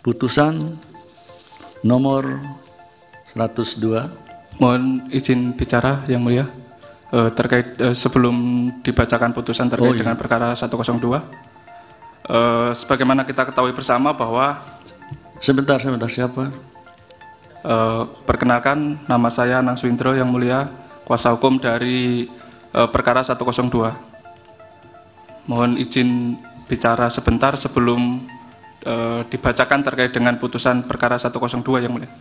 putusan nomor 102. Mohon izin bicara Yang Mulia, terkait sebelum dibacakan putusan terkait dengan perkara 102. Sebagaimana kita ketahui bersama bahwa Sebentar, siapa? Perkenalkan, nama saya Anang Swindro Yang Mulia, kuasa hukum dari perkara 102. Mohon izin bicara sebentar sebelum dibacakan terkait dengan putusan perkara 102 Yang Mulia.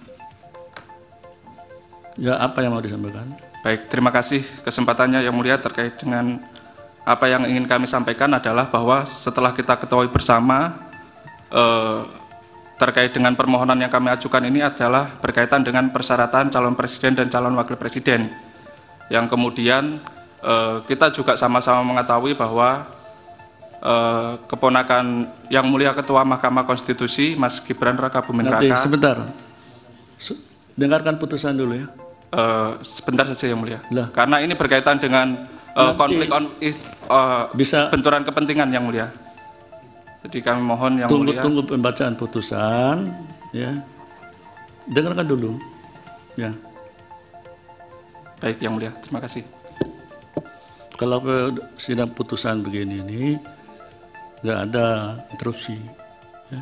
Ya, apa yang mau disampaikan? Baik, terima kasih kesempatannya Yang Mulia. Terkait dengan apa yang ingin kami sampaikan adalah bahwa setelah kita ketahui bersama terkait dengan permohonan yang kami ajukan ini adalah berkaitan dengan persyaratan calon presiden dan calon wakil presiden, yang kemudian kita juga sama-sama mengetahui bahwa keponakan Yang Mulia Ketua Mahkamah Konstitusi Mas Gibran Rakabuming Raka. Sebentar, dengarkan putusan dulu ya. Sebentar saja Yang Mulia. Lah. Karena ini berkaitan dengan konflik bisa benturan kepentingan Yang Mulia. Jadi kami mohon Yang Mulia. Tunggu pembacaan putusan, ya. Dengarkan dulu, ya. Baik Yang Mulia, terima kasih. Kalau ke sidang putusan begini ini nggak ada interupsi, ya.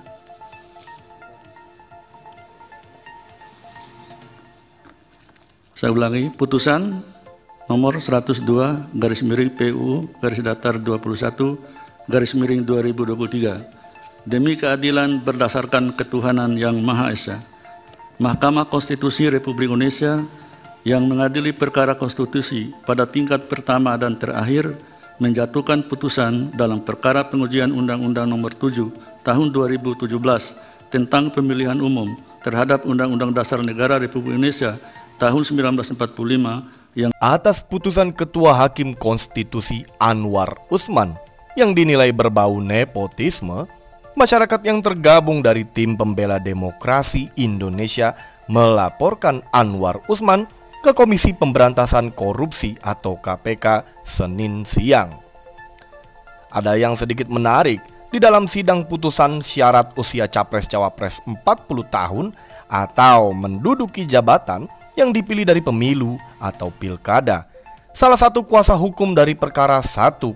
Saya ulangi, putusan nomor 102 garis miring PU garis datar 21 garis miring 2023. Demi keadilan berdasarkan ketuhanan yang Maha Esa, Mahkamah Konstitusi Republik Indonesia yang mengadili perkara konstitusi pada tingkat pertama dan terakhir menjatuhkan putusan dalam perkara pengujian Undang-Undang Nomor 7 Tahun 2017 tentang pemilihan umum terhadap Undang-Undang Dasar Negara Republik Indonesia tahun 1945 yang atas putusan Ketua Hakim Konstitusi Anwar Usman yang dinilai berbau nepotisme, masyarakat yang tergabung dari Tim Pembela Demokrasi Indonesia melaporkan Anwar Usman ke Komisi Pemberantasan Korupsi atau KPK Senin siang. Ada yang sedikit menarik, di dalam sidang putusan syarat usia Capres-Cawapres 40 tahun atau menduduki jabatan yang dipilih dari pemilu atau pilkada, salah satu kuasa hukum dari perkara 102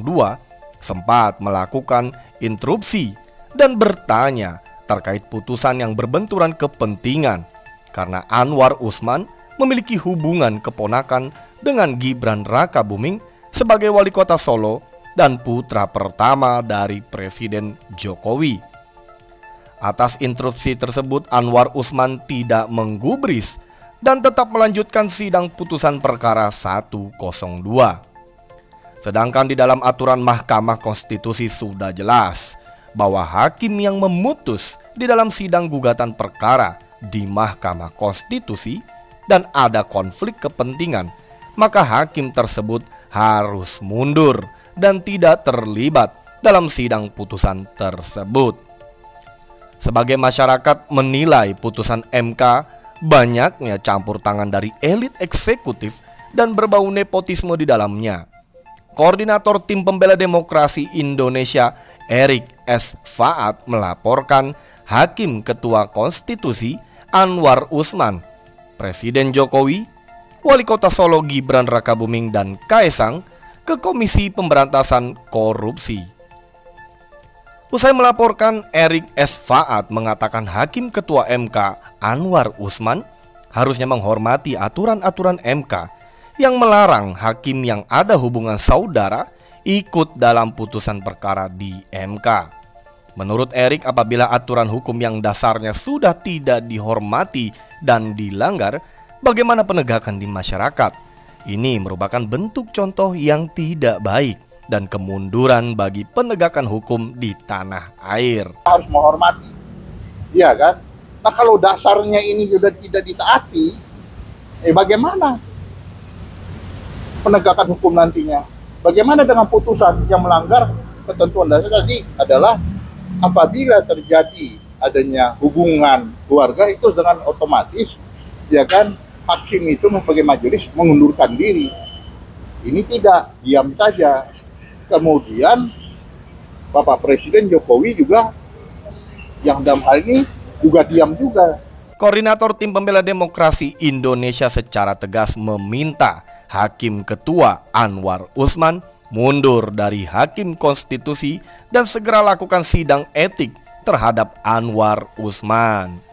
sempat melakukan interupsi dan bertanya terkait putusan yang berbenturan kepentingan karena Anwar Usman memiliki hubungan keponakan dengan Gibran Rakabuming sebagai wali kota Solo dan putra pertama dari Presiden Jokowi. Atas interupsi tersebut, Anwar Usman tidak menggubris dan tetap melanjutkan sidang putusan perkara 102. Sedangkan di dalam aturan Mahkamah Konstitusi sudah jelas bahwa hakim yang memutus di dalam sidang gugatan perkara di Mahkamah Konstitusi dan ada konflik kepentingan, maka hakim tersebut harus mundur dan tidak terlibat dalam sidang putusan tersebut. Sebagai masyarakat menilai putusan MK banyaknya campur tangan dari elit eksekutif dan berbau nepotisme di dalamnya. Koordinator Tim Pembela Demokrasi Indonesia Erik S. Faat melaporkan Hakim Ketua Konstitusi Anwar Usman, Presiden Jokowi, Wali Kota Solo Gibran Rakabuming dan Kaesang ke Komisi Pemberantasan Korupsi. Usai melaporkan, Erik S. Faat mengatakan Hakim Ketua MK Anwar Usman harusnya menghormati aturan-aturan MK yang melarang hakim yang ada hubungan saudara ikut dalam putusan perkara di MK. Menurut Erik, apabila aturan hukum yang dasarnya sudah tidak dihormati dan dilanggar, bagaimana penegakan di masyarakat? Ini merupakan bentuk contoh yang tidak baik dan kemunduran bagi penegakan hukum di tanah air. Harus menghormati, iya kan? Nah kalau dasarnya ini sudah tidak ditaati, bagaimana penegakan hukum nantinya? Bagaimana dengan putusan yang melanggar ketentuan dasar tadi adalah apabila terjadi adanya hubungan keluarga itu dengan otomatis, ya kan, hakim itu sebagai majelis mengundurkan diri. Ini tidak diam saja. Kemudian Bapak Presiden Jokowi juga yang dalam hal ini juga diam juga. Koordinator Tim Pembela Demokrasi Indonesia secara tegas meminta Hakim Ketua Anwar Usman mundur dari Hakim Konstitusi dan segera lakukan sidang etik terhadap Anwar Usman.